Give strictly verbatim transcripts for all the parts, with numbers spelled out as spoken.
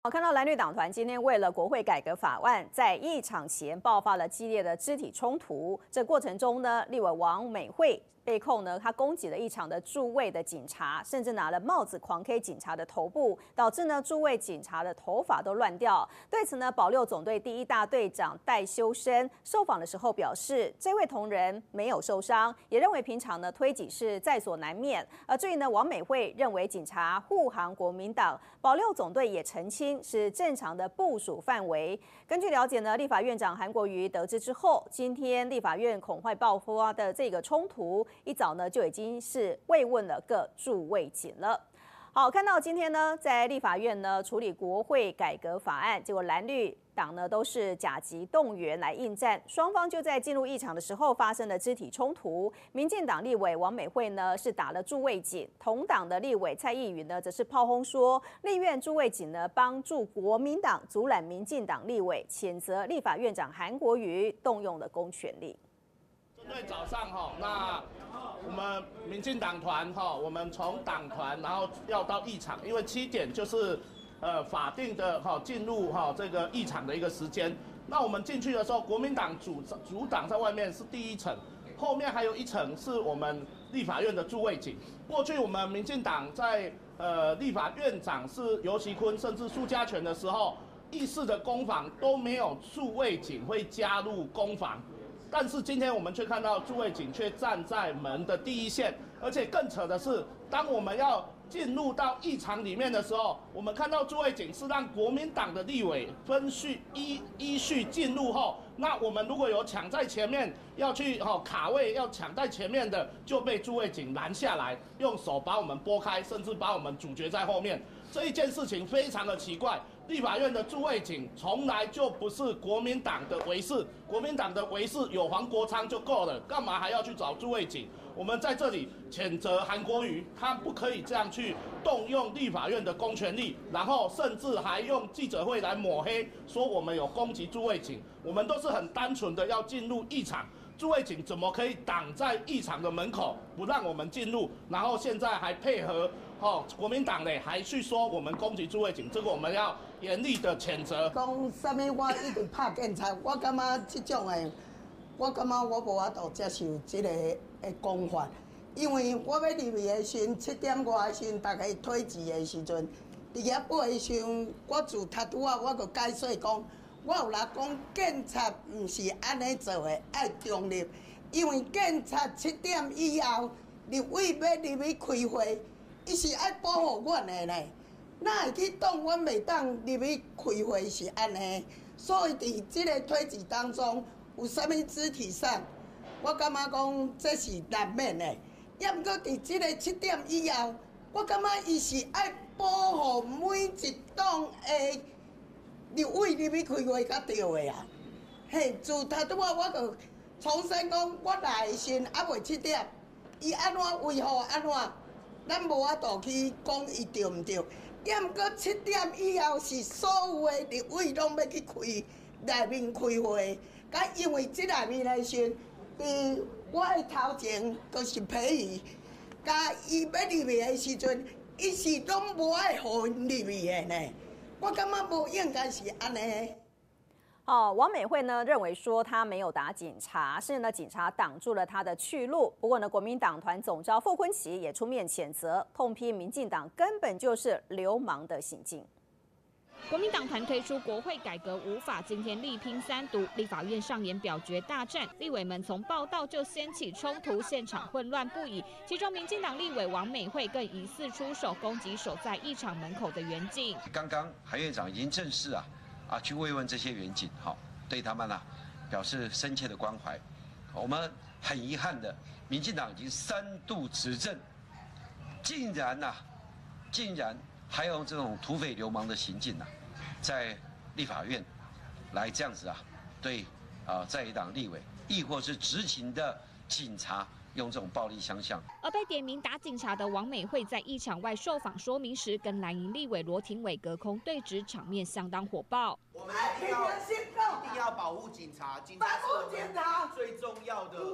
我看到蓝绿党团今天为了国会改革法案，在议场前爆发了激烈的肢体冲突。这过程中呢，立委王美惠被控呢，他攻击了一场的驻卫的警察，甚至拿了帽子狂 K 警察的头部，导致呢驻卫警察的头发都乱掉。对此呢，保六总队第一大队长戴修身受访的时候表示，这位同仁没有受伤，也认为平常呢推挤是在所难免。而至于呢，王美惠认为警察护航国民党，保六总队也澄清。是正常的部署范围。根据了解呢，立法院长韩国瑜得知之后，今天立法院恐会爆发的这个冲突，一早呢就已经是慰问了各驻卫警了。好，看到今天呢，在立法院呢处理国会改革法案，结果蓝绿党呢都是甲级动员来应战，双方就在进入议场的时候发生了肢体冲突。民进党立委王美惠呢是打了驻卫警，同党的立委蔡易余呢则是炮轰说，立院驻卫警呢帮助国民党阻拦民进党立委，谴责立法院长韩国瑜动用了公权力。 针对早上哈，那我们民进党团哈，我们从党团然后要到议场，因为七点就是呃法定的哈进入哈这个议场的一个时间。那我们进去的时候，国民党主主党在外面是第一层，后面还有一层是我们立法院的驻卫警。过去我们民进党在呃立法院长是游锡堃甚至苏家全的时候，议事的攻防都没有驻卫警会加入攻防。但是今天我们却看到驻卫警却站在门的第一线，而且更扯的是，当我们要进入到议场里面的时候，我们看到驻卫警是让国民党的立委分序依依序进入后，那我们如果有抢在前面要去哦卡位要抢在前面的，就被驻卫警拦下来，用手把我们拨开，甚至把我们阻绝在后面。这一件事情非常的奇怪，立法院的驻卫警从来就不是国民党的维士，国民党的维士有黄国昌就够了，干嘛还要去找驻卫警？我们在这里谴责韩国瑜，他不可以这样去动用立法院的公权力，然后甚至还用记者会来抹黑，说我们有攻击驻卫警。我们都是很单纯的要进入议场，驻卫警怎么可以挡在议场的门口不让我们进入？然后现在还配合哦，国民党呢还去说我们攻击驻卫警，这个我们要严厉的谴责。 讲什么我一直拍警察，我感觉这种的，我感觉我无法度接受这个的讲法，因为我要入去的时阵，七点外的时阵，大家退市的时阵，伫遐八的时阵，我自踢拄啊，我就解释讲，我有来讲警察毋是安尼做的，爱中立，因为警察七点以后，立委要入去开会。伊是爱保护阮的呢，哪会去当阮袂当入去开会是安尼？所以伫即个推挤当中，有啥物肢体上，我感觉讲这是难免的。也毋过伫即个七点以后，我感觉伊是爱保护每一党的立委入去开会较对的啊。嘿，自头拄仔我就重申讲，我来的时还袂七点，伊安怎为何安怎？咱无法度去讲伊对毋对，也毋过七点以后是所有的立委拢要去开内面开会，甲因为即内面的时阵，伫我的头前就是皮鱼，甲伊要入去的时阵，伊是拢无爱互因入去的呢。我感觉无应该是安尼。 哦，王美惠呢认为说他没有打警察，是呢警察挡住了他的去路。不过呢，国民党团总召傅崐萁也出面谴责，痛批民进党根本就是流氓的行径。 国民党团推出国会改革五法，今天力拼三读，立法院上演表决大战，立委们从报道就掀起冲突，现场混乱不已。其中，民进党立委王美惠更疑似出手攻击守在议场门口的员警。 刚刚韩院长已经正式啊。啊，去慰问这些员警，好，对他们啊表示深切的关怀。我们很遗憾的，民进党已经三度执政，竟然呐、啊，竟然还用这种土匪流氓的行径呐、啊，在立法院来这样子啊，对啊在野党立委，亦或是执勤的警察。用这种暴力相向， 而被点名打警察的王美惠在议场外受访说明时，跟蓝营立委罗廷伟隔空对峙，场面相当火爆。 我们一定要一定要保护警察，警察是我们最重要的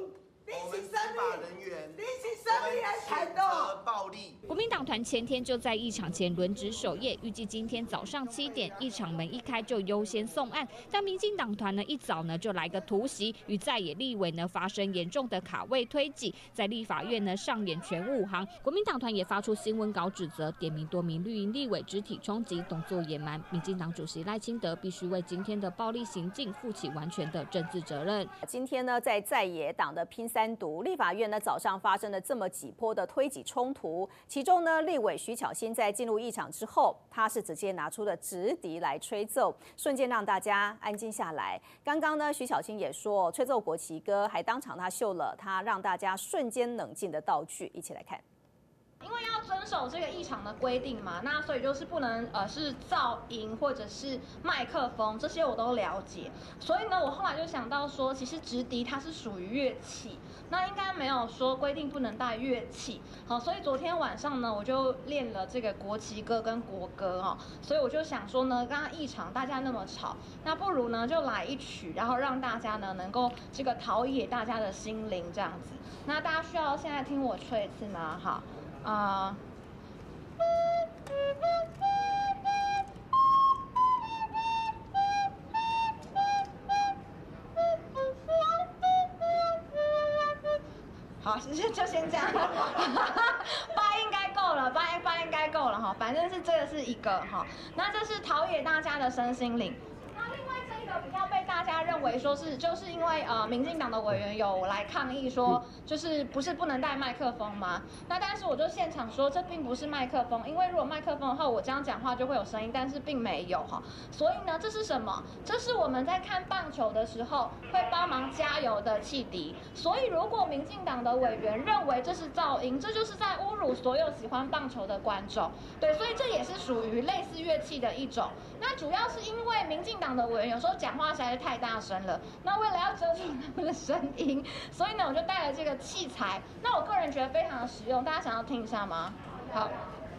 我们司法人员， 你是什么人态度？ 暴力。 国民党团前天就在议场前轮值守夜，预计今天早上七点，议场门一开就优先送案。但民进党团呢一早呢就来个突袭，与在野立委呢发生严重的卡位推挤，在立法院呢上演全武行。国民党团也发出新闻稿指责，点名多名绿营立委肢体冲击，动作野蛮。民进党主席赖清德必须为今天的暴力行径负起完全的政治责任。 今天呢，在在野党的拼三读，立法院呢早上发生了这么几波的推挤冲突，其中呢，立委徐巧芯在进入议场之后，他是直接拿出了直笛来吹奏，瞬间让大家安静下来。刚刚呢，徐巧芯也说，吹奏国旗歌，还当场他秀了他让大家瞬间冷静的道具，一起来看。 因为要遵守这个议场的规定嘛，那所以就是不能呃是噪音或者是麦克风这些我都了解，所以呢，我后来就想到说，其实直笛它是属于乐器，那应该没有说规定不能带乐器，好，所以昨天晚上呢，我就练了这个国旗歌跟国歌哈，所以我就想说呢，刚刚议场大家那么吵，那不如呢就来一曲，然后让大家呢能够这个陶冶大家的心灵这样子。那大家需要现在听我吹一次吗？好。啊、uh 好，就就先这样，八应该够了，八八应该够了哈，反正是这个是一个哈，那这是陶冶大家的身心灵。那另外这个比较被大家认为说是，就是因为呃，民进党的委员有来抗议说，就是不是不能带麦克风吗？那但是我就现场说，这并不是麦克风，因为如果麦克风的话，我这样讲话就会有声音，但是并没有哈。所以呢，这是什么？这是我们在看棒球的时候会帮忙加油的汽笛。所以如果民进党的委员认为这是噪音，这就是在侮辱所有喜欢棒球的观众。对，所以这也是属于类似乐器的一种。那主要是因为民进党的委员有时候讲话实在是太大声了，那为了要遮住他们的声音，所以呢我就带了这个器材。那我个人觉得非常的实用，大家想要听一下吗？好。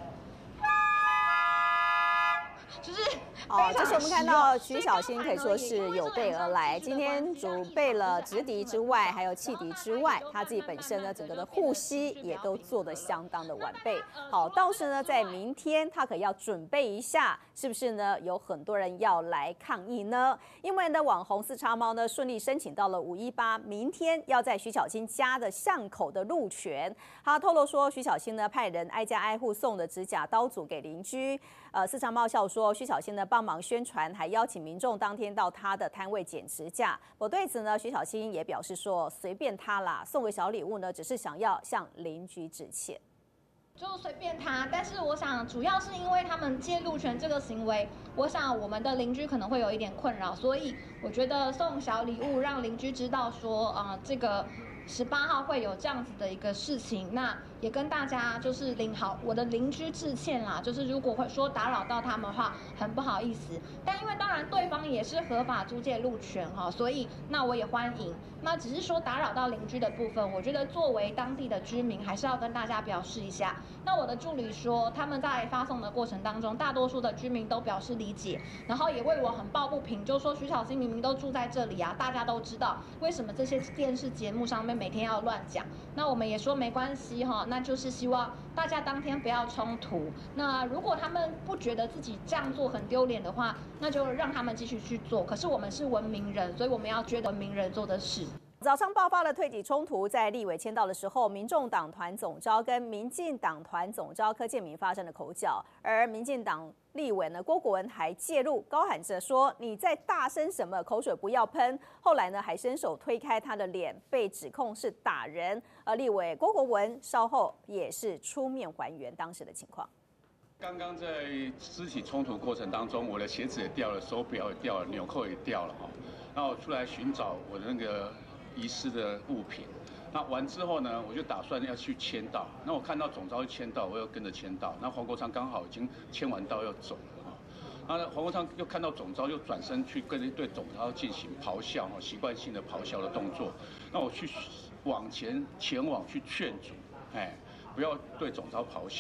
就是哦，这是我们看到徐巧芯可以说是有备而来。今天准备了直笛之外，还有汽笛之外，他自己本身呢，整个的护膝也都做得相当的完备。好，倒是呢，在明天他可要准备一下，是不是呢？有很多人要来抗议呢？因为呢，网红四叉猫呢顺利申请到了五一八，明天要在徐巧芯家的巷口的路权。他透露说，徐巧芯呢派人挨家挨户送的指甲刀组给邻居。呃，四叉猫笑说，徐巧芯呢帮忙宣传，还邀请民众当天到他的摊位剪指甲。我对此呢，徐巧芯也表示说，随便他啦，送个小礼物呢，只是想要向邻居致歉。 就随便他，但是我想主要是因为他们借路权这个行为，我想我们的邻居可能会有一点困扰，所以我觉得送小礼物让邻居知道说，啊、呃，这个十八号会有这样子的一个事情，那也跟大家就是邻好我的邻居致歉啦，就是如果会说打扰到他们的话，很不好意思。但因为当然对方也是合法租借路权哈，所以那我也欢迎。那只是说打扰到邻居的部分，我觉得作为当地的居民，还是要跟大家表示一下。那我的助理说，他们在发送的过程当中，大多数的居民都表示理解，然后也为我很抱不平，就说徐巧芯明明都住在这里啊，大家都知道为什么这些电视节目上面每天要乱讲。那我们也说没关系哈，那就是希望大家当天不要冲突。那如果他们不觉得自己这样做很丢脸的话，那就让他们继续去做。可是我们是文明人，所以我们要觉得文明人做的事。 早上爆发了推挤冲突，在立委签到的时候，民众党团总召跟民进党团总召柯建铭发生了口角，而民进党立委呢郭国文还介入，高喊着说：“你在大声什么？口水不要喷！”后来呢，还伸手推开他的脸，被指控是打人。而立委郭国文稍后也是出面还原当时的情况。 刚刚在肢体冲突过程当中，我的鞋子也掉了，手表也掉了，纽扣也掉了哈。然后我出来寻找我的那个遗失的物品。那完之后呢，我就打算要去签到。那我看到总召签到，我又跟着签到。那黄国昌刚好已经签完到要走了哈。然后黄国昌又看到总召，又转身去跟对总召进行咆哮哈，习惯性的咆哮的动作。那我去往前前往去劝阻，哎，不要对总召咆哮。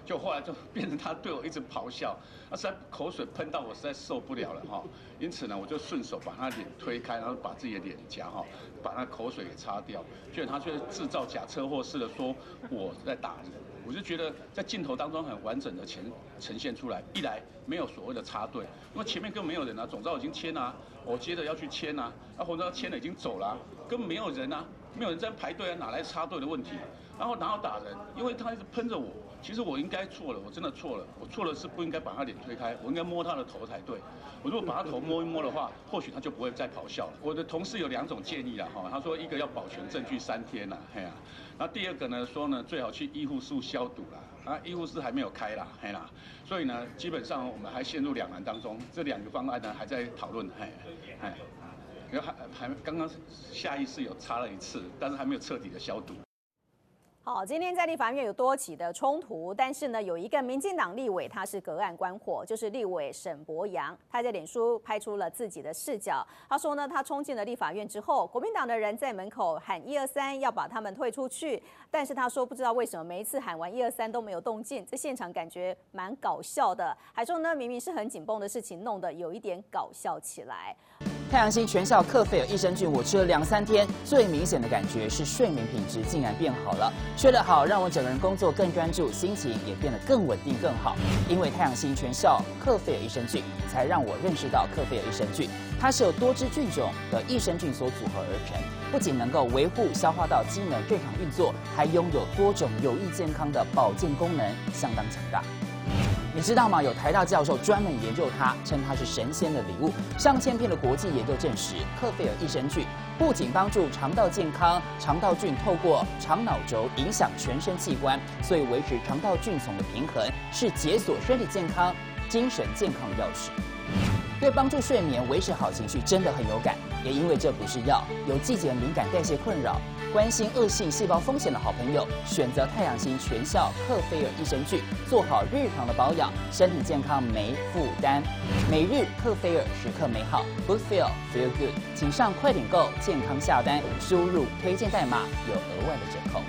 就后来就变成他对我一直咆哮，那实在口水喷到我实在受不了了哈。因此呢，我就顺手把他脸推开，然后把自己的脸颊哈，把那口水给擦掉。结果他却制造假车祸似的说我在打人。我就觉得在镜头当中很完整的呈呈现出来，一来没有所谓的插队，因为前面根本没有人啊，总召已经签啊，我接着要去签啊，那红召签了已经走了、啊，根本没有人啊，没有人在排队啊，哪来插队的问题？然后哪有打人？因为他一直喷着我，其实我应该错了，我真的错了，我错了是不应该把他脸推开，我应该摸他的头才对。我如果把他头摸一摸的话，或许他就不会再咆哮了。我的同事有两种建议啦，哈，他说一个要保全证据三天啦，嘿呀、啊，那第二个呢说呢最好去医护室消毒啦，啊，医护室还没有开啦，嘿啦，所以呢基本上我们还陷入两难当中，这两个方案呢还在讨论，嘿，嘿，然后还还刚刚下意识有擦了一次，但是还没有彻底的消毒。 好，今天在立法院有多起的冲突，但是呢，有一个民进党立委他是隔岸观火，就是立委沈伯洋，他在脸书拍出了自己的视角。他说呢，他冲进了立法院之后，国民党的人在门口喊一二三，要把他们退出去。但是他说不知道为什么每一次喊完一二三都没有动静，这现场感觉蛮搞笑的。还说呢，明明是很紧绷的事情，弄得有一点搞笑起来。 太阳星全效克菲尔益生菌，我吃了两三天，最明显的感觉是睡眠品质竟然变好了。睡得好，让我整个人工作更专注，心情也变得更稳定更好。因为太阳星全效克菲尔益生菌，才让我认识到克菲尔益生菌，它是由多支菌种的益生菌所组合而成，不仅能够维护消化道机能正常运作，还拥有多种有益健康的保健功能，相当强大。你知道吗？有台大教授专门研究它，称它是神仙的礼物。上千篇的国际研究证实，克菲尔益生菌不仅帮助肠道健康，肠道菌透过肠脑轴影响全身器官，所以维持肠道菌丛的平衡是解锁身体健康、精神健康的钥匙。对帮助睡眠、维持好情绪真的很有感。也因为这不是药，有季节敏感、代谢困扰、关心恶性细胞风险的好朋友，选择太阳星全效克菲尔益生菌，做好日常的保养，身体健康没负担。每日克菲尔，时刻美好 ，Good Feel Feel Good，请上快点购健康下单，输入推荐代码有额外的折扣。